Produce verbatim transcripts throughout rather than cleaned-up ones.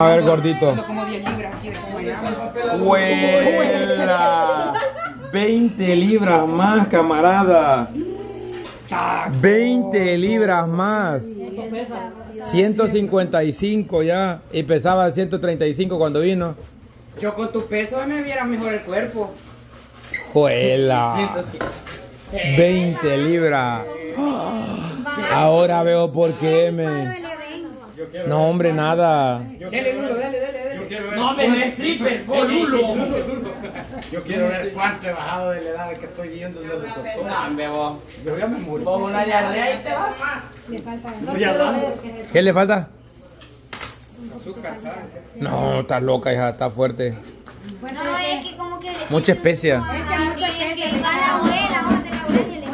A ver, gordito. Como diez libras aquí de Comayama. ¡Huela! veinte libras más, camarada. veinte libras más. ciento cincuenta y cinco ya. Y pesaba ciento treinta y cinco cuando vino. Yo con tu peso me viera mejor el cuerpo. ¡Juela! veinte libras. Ahora veo por qué me... No, hombre, nada. Dale, Lulo, dale, dale, dale. No, me des stripper, ¡Oh, Lulo! Yo quiero ver cuánto he bajado de la edad que estoy viendo desde el doctor. Dame vos. Yo ya me muero. Pongo una diarrea y te vas. Le falta. No, ya va. ¿Qué le falta? Azúcar, sal. No, está loca, hija, está fuerte. Bueno, es que como que le Mucha especia. va la abuela, vamos de la abuela y le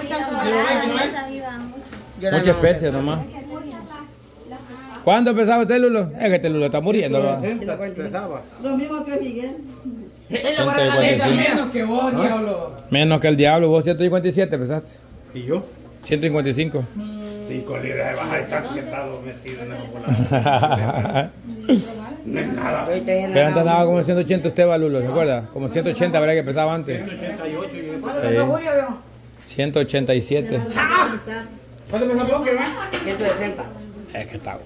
Mucha especia nomás. ¿Cuánto pesaba usted, Lulo? Es que este Lulo está muriendo. ¿Va? Lo mismo que Miguel. Menos que vos, diablo. Menos que el diablo, vos ciento cincuenta y siete pesaste. ¿Y yo? ciento cincuenta y cinco. Cinco libras de baja y tanto que he estado metido en el volador. No es nada. Pero antes andaba como ciento ochenta usted, va, Lulo, ¿se acuerda? Como ciento ochenta, ¿verdad que pesaba antes? ciento ochenta y ocho. ¿Cuánto pesó Julio, viejo? ciento ochenta y siete. ¿Cuánto pesó Poker, va? ciento sesenta. Es que está.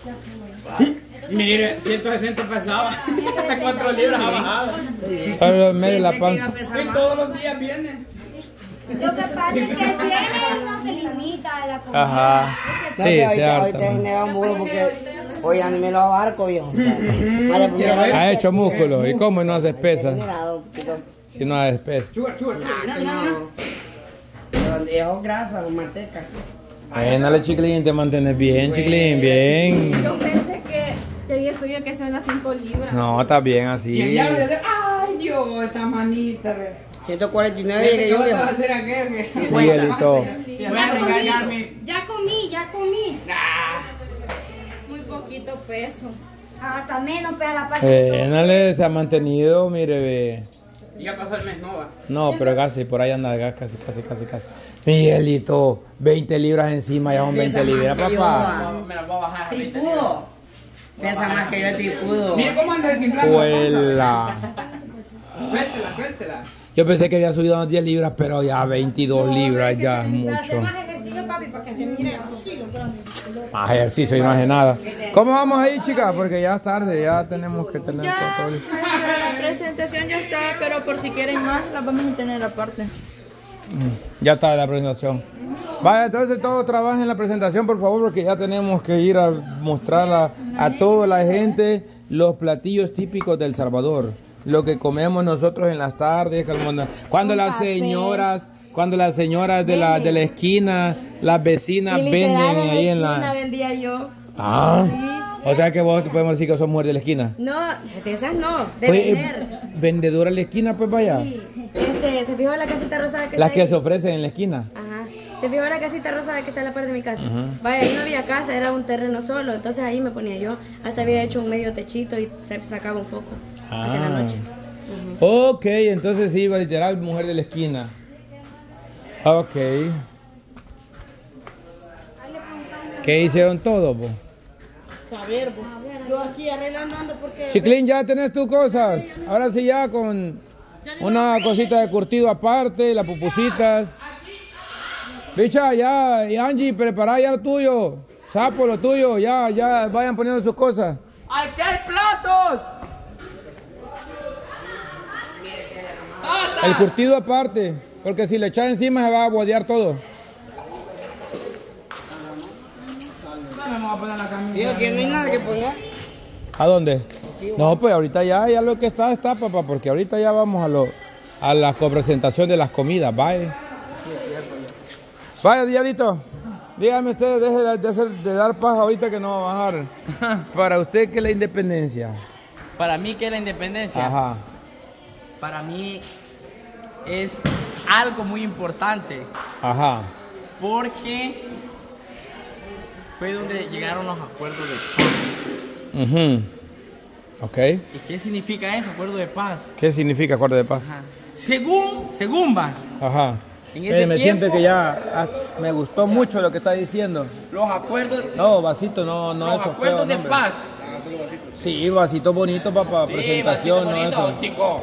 Mire, ciento sesenta pesaba. Hasta cuatro libras ha bajado. Solo en medio de la panza. Y todos los días viene. Lo que pasa es que el viernes no se limita a la comida. Ajá. No, Sí, que ahorita, cierto. ahorita he generado músculo porque hoy ya ni me lo abarco, viejo. Ha hecho músculo. ¿Y cómo no hace He espesa? generado un poquito. Si no hace espesa. Sugar, sugar, sugar. No. Pero dejo grasa o manteca. Vénale, Chiclín, te mantienes bien, Chiclín, bien. Yo pensé que, que había subido que son las cinco libras. No, está bien Y el así. diablo le dice, ay Dios, esta manita, ve. ciento cuarenta y nueve llegué ¿Qué yo, vas a viejo. hacer aquel que? Miguelito. Voy a regañarme. Ya comí, ya comí. Ah, Muy poquito peso. Hasta menos, pero la parte. Vénale, se ha mantenido, mire, ve. y ya pasó el mes, no va. No, pero casi, por ahí anda, casi, casi, casi, casi. Miguelito, veinte libras encima, ya son veinte libras, papá. Me las voy a bajar. Tripudo. Pesa más que yo, tripudo. Mira cómo anda desinflando. Huela. Suéltela, suéltela. Yo pensé que había subido unas diez libras, pero ya veintidós libras, ya es mucho. Más ejercicio, papi, para que te mire así. Más ejercicio y no hace nada. ¿Cómo vamos ahí, chicas? Porque ya es tarde, ya tenemos que tener todo listo. La presentación ya está, pero por si quieren más, la vamos a tener aparte. Ya está la presentación. Vaya, entonces todos trabajen en la presentación, por favor, porque ya tenemos que ir a mostrar a, a toda la gente los platillos típicos del Salvador. Lo que comemos nosotros en las tardes, cuando, cuando las señoras, cuando las señoras de la, de la esquina, las vecinas venden ahí en la... vendía yo. Ah, o sea que vos podemos decir que sos mujer de la esquina. No, de esas no, de Pues, vender. eh, vendedora en la esquina, pues vaya. Sí. Este, ¿se fijó la casita rosada que Las está que ahí? se ofrecen en la esquina. Ajá. Se fijó la casita rosada que está en la parte de mi casa. Vaya, ahí no había casa, era un terreno solo. Entonces ahí me ponía yo. Hasta había hecho un medio techito y se sacaba un foco. Hacia la Ah. noche. Ok, entonces sí, iba literal mujer de la esquina. Ok. ¿Qué hicieron todos, po? Saber, pues. Yo aquí arreglando ando porque. Chiclín, ya tenés tus cosas. Ahora sí ya con una cosita de curtido aparte, las pupusitas. Bicha, ya, y Angie, prepara ya lo tuyo. Sapo, lo tuyo, ya, ya, vayan poniendo sus cosas. ¡Aquí hay platos! El curtido aparte, porque si le echas encima se va a bodear todo. Me voy a poner la camisa. Digo que no hay nada que ponga. ¿A dónde? No, pues ahorita ya, ya lo que está, está, papá, porque ahorita ya vamos a lo a la copresentación de las comidas, vaya. Vaya, diablito, dígame usted, deje de, de hacer- de dar paz ahorita que no va a bajar. Para usted, ¿qué es la independencia? Para mí, ¿qué es la independencia? Ajá. Para mí es algo muy importante Ajá. porque fue donde llegaron los acuerdos de paz. Mhm. Ok. ¿Y qué significa eso, acuerdo de paz? ¿Qué significa acuerdo de paz? Ajá. Según, según va, Ajá. en ese Eh, me tiempo, siente que ya ah, me gustó mucho lo que está diciendo. los acuerdos, No, vasito, no, no los eso acuerdos feo, de nombre. paz solo vasitos. Sí, vasito bonito para Sí, presentación, vasito ¿no? bonito, Eso. chico.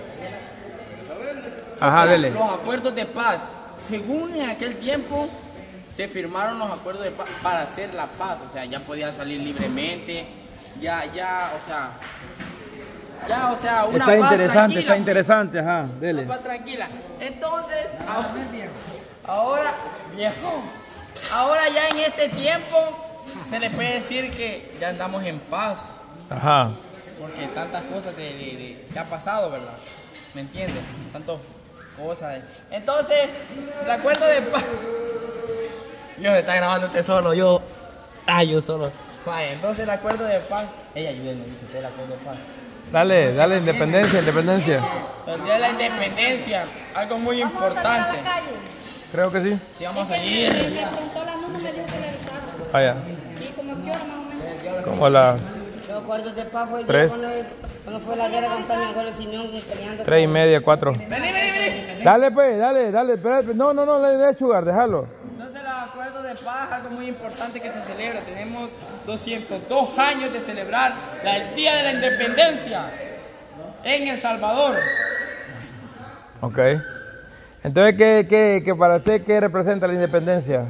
Ajá, O sea, dele. Los acuerdos de paz. Según en aquel tiempo se firmaron los acuerdos de paz para hacer la paz. O sea, ya podía salir libremente. Ya, ya, o sea. Ya, o sea, una Está paz interesante, tranquila, está interesante, ajá, dele. Una paz tranquila. Entonces, ahora, ahora, viejo, ahora ya en este tiempo se le puede decir que ya andamos en paz. Ajá. Porque tantas cosas de, de, de- que ha pasado, ¿verdad? ¿Me entiendes? Tantas cosas. de- Entonces, el acuerdo de paz. Yo me está grabando usted solo, yo. Ay, yo solo. Vaya, entonces el acuerdo de paz. Ella ayúdenme, dice usted el acuerdo de paz. Dale, dale, independencia, independencia. El día de la independencia, algo muy importante. Creo que sí. Si vamos a ir. Me preguntó la Nuna, me dijo que le avisaron. Allá. ¿Y como qué hora más o menos? Como la Los acuerdos de paz fue el Tres. día cuando, cuando fue la guerra contra mi abuelo Simeón peleando. tres y media, cuatro. Vení, vení, vení. Dale, pues, dale, dale, espérate. No, no, no, le des chugar, déjalo. Entonces los acuerdos de paz, algo muy importante que se celebra. Tenemos doscientos dos años de celebrar la- el Día de la Independencia en El Salvador. Ok. Entonces, ¿qué, qué, qué para usted qué representa la independencia?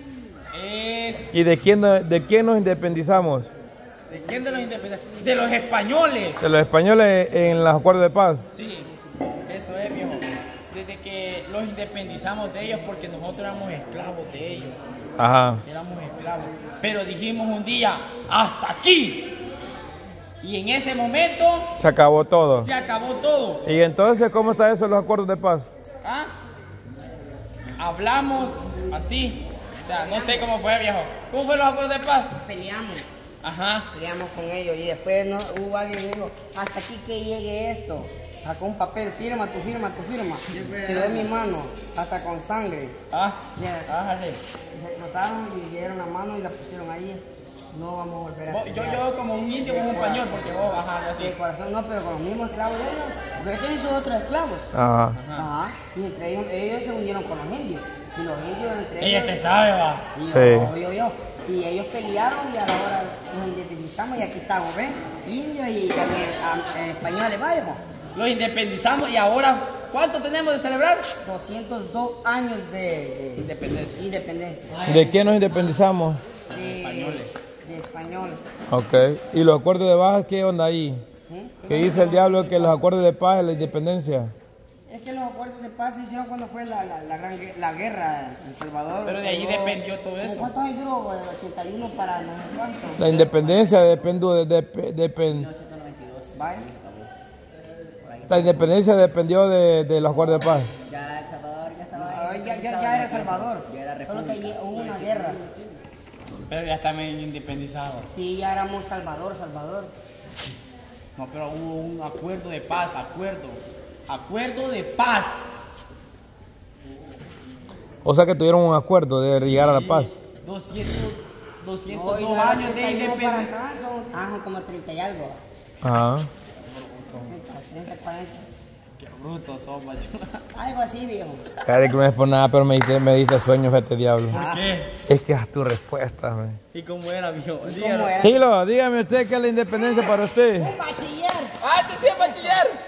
Es, ¿Y de quién, no- de quién nos independizamos? ¿de quién de los independientes? De los españoles. De los españoles en los acuerdos de paz. Sí, eso es, viejo. Desde que los independizamos de ellos porque nosotros éramos esclavos de ellos. Ajá. Éramos esclavos. Pero dijimos un día, hasta aquí. Y en ese momento Se acabó todo. se acabó todo. ¿Y entonces cómo está eso, los acuerdos de paz? ¿Ah? Hablamos así. O sea, no sé cómo fue, viejo. ¿Cómo fue los acuerdos de paz? Peleamos, Ajá. peleamos con ellos y después no, hubo alguien que dijo, hasta aquí que llegue esto. Sacó un papel, firma, tu firma, tu firma. Te doy mi mano, hasta con sangre. Ah, Mira, ájale. se trotaron y le dieron la mano y la pusieron ahí. No vamos a volver a Vos- Yo, yo como un indio con un español, porque vos bajando así. De corazón no, pero con los mismos esclavos de ellos. Porque tienen sus otros esclavos. Ajá. Ajá. Y entre ellos, ellos se unieron con los indios. Y los indios entre Ella ellos. te sabe, va. Sí, Sí. obvio, yo. Y ellos pelearon y a la hora nos independizamos y aquí estamos, ¿ves? Indios y también ah, eh, españoles, vaya. Los independizamos y ahora, ¿cuánto tenemos de celebrar? doscientos dos años de, de Independencia. independencia. ¿De quién nos independizamos? De españoles. De españoles. Ok. ¿Y los acuerdos de paz qué onda ahí? ¿Sí? ¿Qué dice el diablo que los acuerdos de paz es la independencia? Es que los acuerdos de paz se hicieron cuando fue la, la, la, gran, gue- la guerra en El Salvador. Pero de ahí Duró- dependió todo eso. ¿Cuántos años duró? Del ochenta y uno para no sé cuánto. La independencia dependió de, de- depen- ¿Vale? la independencia dependió de, de los acuerdos de paz. Ya El Salvador ya estaba. Ah, ya, ya, ya era El Salvador. Ya era Solo que allí hubo una guerra. Pero ya está medio independizado. Sí, ya éramos Salvador, Salvador. No, pero hubo un acuerdo de paz, acuerdo. Acuerdo de paz. O sea que tuvieron un acuerdo de llegar a la paz. doscientos, doscientos Hoy dos del años de ochenta y uno para independencia. acá son, ah, son como treinta y algo. Ajá. treinta, cuarenta. Qué bruto sos, macho. Algo así, viejo. Cari, que no es por nada, pero me diste, me diste sueños este diablo. ¿Por qué? Es que es tu respuesta, man. ¿Y cómo era, viejo? ¿Y Dígalo. cómo era? Gilo, dígame usted qué es la independencia para usted. Bachiller. ¡Ah, este sí es bachiller!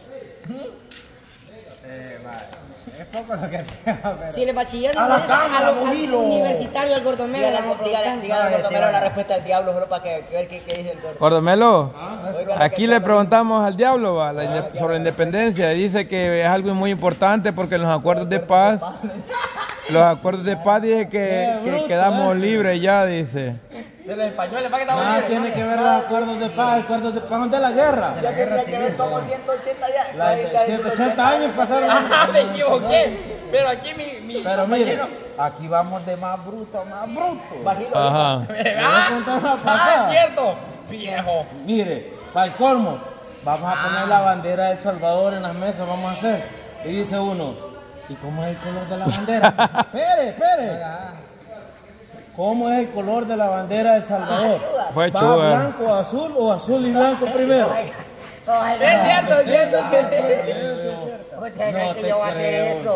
Si el bachiller no es a lo- al universitario, al gordomero. Dígale, dígale al gordomero la respuesta del diablo, solo para que, que ver qué, qué dice el gordo. Gordomelo, aquí le preguntamos al diablo va, la inde- sobre la independencia. Y dice que es algo muy importante porque en los acuerdos de paz, los acuerdos de paz dice que, que quedamos libres ya, dice. De los españoles, ¿para qué estamos Nada libres? tiene que ver los acuerdos de paz, acuerdos de paz de la guerra. Ya tendría que ver como ciento ochenta ya. La de ciento ochenta años pasaron. ¡Ah, me equivoqué! Pero aquí mi, mi Pero mire, compañero... aquí vamos de más bruto a más bruto. Bajito. Ajá. ¡Ah! contar una ¡Ah, pasada. cierto! ¡Viejo! Mire, para el colmo, vamos a poner la bandera de El Salvador en las mesas, vamos a hacer. Y dice uno, ¿y cómo es el color de la bandera? espere, espere. ¿Cómo es el color de la bandera de El Salvador? Fue ¿Va chuga. blanco, azul o azul y blanco primero? Es cierto, es cierto. Oye, No que te yo voy a hacer creo. eso.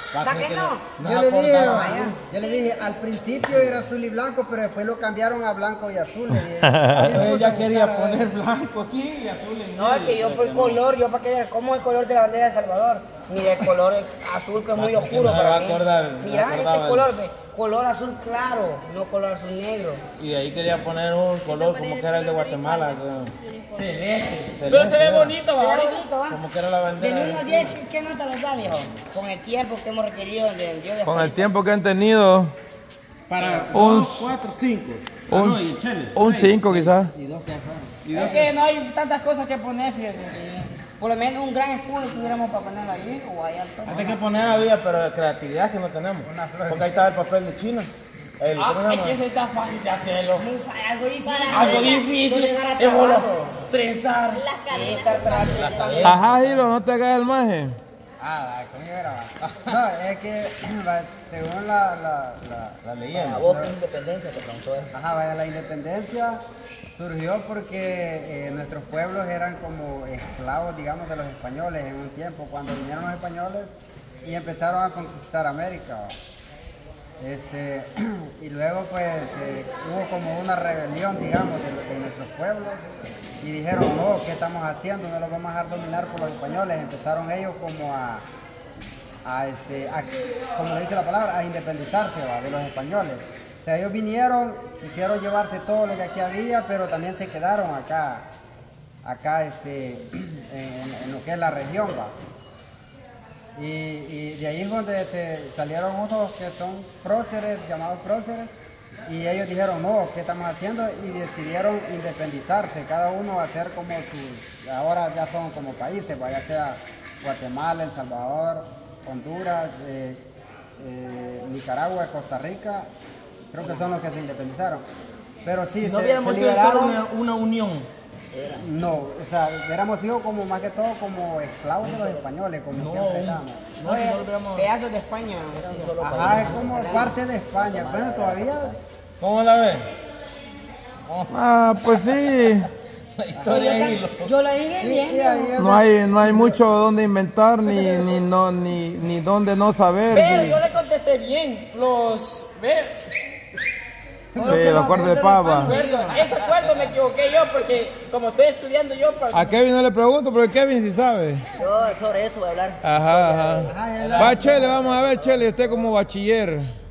¿Para qué no? Nos Yo le dije, acordamos. yo le dije, al principio era azul y blanco, pero después lo cambiaron a blanco y azul. Le dije, Entonces ella quería poner blanco aquí y azul en No, es que yo por color, yo para que ver cómo es el color de la bandera de El Salvador. Mira el color azul que es muy Va, que oscuro me va para a mí. acordar, me Mira acordaba este de- color, ve, color azul claro, no color azul negro. Y de ahí quería poner un color como que era el de Guatemala. Celeste. Celeste, Pero se ve era. bonito, Se va. ve ahorita. bonito, ¿va? Como que era la Del bandera. uno al diez, ¿qué, qué nota les da, viejo? Con el tiempo que hemos requerido del yo de Con el tiempo que han tenido, Para Un- dos, cuatro, cinco. Ah, un no, y chele. un cinco quizás. Es que no hay tantas cosas que poner, fíjese. Por lo menos un gran escudo tuviéramos para poner ahí o allá al tope. Hay que poner había, pero creatividad que no tenemos. Porque ahí estaba el papel de China. El, ¿cómo se Ah, es llama? que ese está fácil de hacerlo. Muy fa- algo difícil. Algo difícil. No llegar a Es trabajo. bueno trenzar. Sí, estar trenzando. Ajá, Hilo, no te hagas el maje. ah, conmigo era. No, es que va, según la, la, la, La leyenda. A vos, ¿qué independencia te preguntó él? Ajá, vaya, la independencia surgió porque eh, nuestros pueblos eran como esclavos, digamos, de los españoles en un tiempo, cuando vinieron los españoles y empezaron a conquistar América. ¿va? Este, y luego pues eh, hubo como una rebelión, digamos, de, de nuestros pueblos y dijeron, no, ¿qué estamos haciendo? No los vamos a dejar dominar por los españoles. Empezaron ellos como a, a, este, a, como le dice la palabra, a independizarse, ¿va? De los españoles. O sea, ellos vinieron, quisieron llevarse todo lo que aquí había, pero también se quedaron acá, acá este, en, en lo que es la región, ¿va? Y, y de ahí es donde se salieron unos que son próceres, llamados próceres, y ellos dijeron, no, ¿qué estamos haciendo? Y decidieron independizarse, cada uno hacer como sus, ahora ya son como países, ¿va? Ya sea Guatemala, El Salvador, Honduras, eh, eh, Nicaragua, Costa Rica, creo que son los que se independizaron. Pero sí, No se, hubiéramos se sido solo liberaron. una, una unión. No, o sea, hubiéramos sido como más que todo como esclavos de los españoles, como siempre estamos. No, si no lo hubiéramos. Pedazos de España. así. Ajá, es como parte de España. Bueno, todavía. ¿Cómo la ves? Ah, pues sí. Yo lo dije Sí, bien. sí, ahí es No hay, no hay mucho donde inventar ni, ni, no, ni, ni donde no saber. Pero Sí, yo le contesté bien. Los. Ve. sí, los cuartos de papa. Acuerdo, ese acuerdo me equivoqué yo porque como estoy estudiando yo para... A Kevin no le pregunto, pero Kevin sí sabe. Yo sobre eso voy a hablar. Ajá, ajá. Va, Chele, vamos a ver, Chele, usted como bachiller.